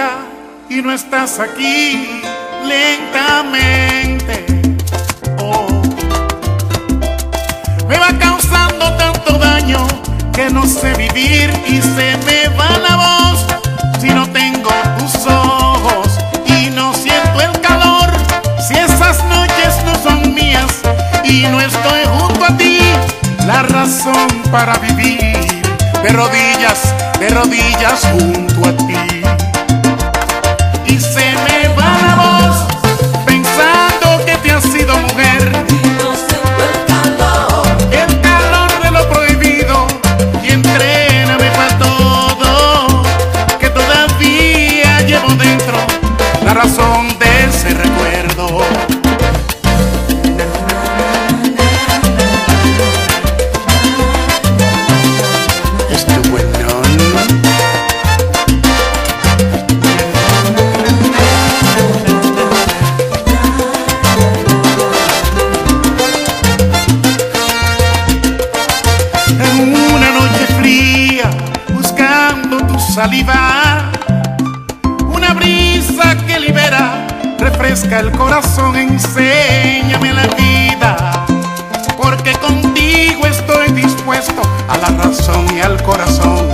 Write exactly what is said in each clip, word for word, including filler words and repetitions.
cerca y no estás aquí. Lentamente, oh, me va causando tanto daño que no sé vivir y se me va la voz si no tengo tus ojos y no siento el calor. Si esas noches no son mías y no estoy junto a ti, la razón para vivir de rodillas, de rodillas junto a ti. Y se me va la voz pensando que te has sido mujer. No siento el calor, El calor de lo prohibido y entréname para todo, que todavía llevo dentro la razón de ese recuerdo. Saliva, una brisa que libera, refresca el corazón, enséñame la vida, porque contigo estoy dispuesto a la razón y al corazón.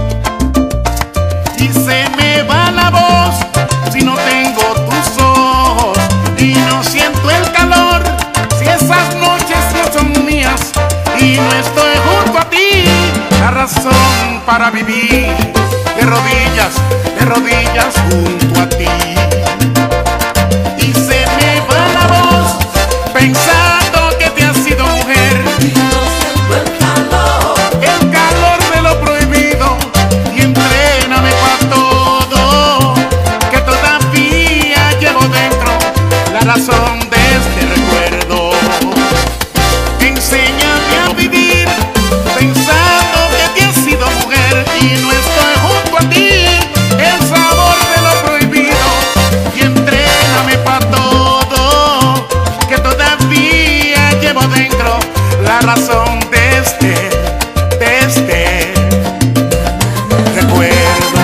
Y se me va la voz si no tengo tus ojos y no siento el calor, si esas noches no son mías y no estoy junto a ti, la razón para vivir de rodillas, de rodillas junto a ti. Y se me va la voz pensando que te has sido mujer. no siento el calor, El calor de lo prohibido y entréname para todo, que todavía llevo dentro la razón de este recuerdo. Enséñame a vivir pensando que te has sido mujer y no estoy junto a ti, el sabor de lo prohibido, y entréname para todo, que todavía llevo dentro la razón de este, de este recuerdo.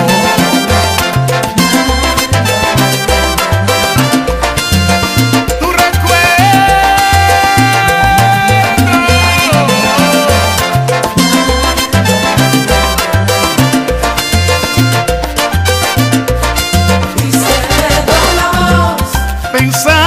Tu recuerdo. y se me va la voz Pensar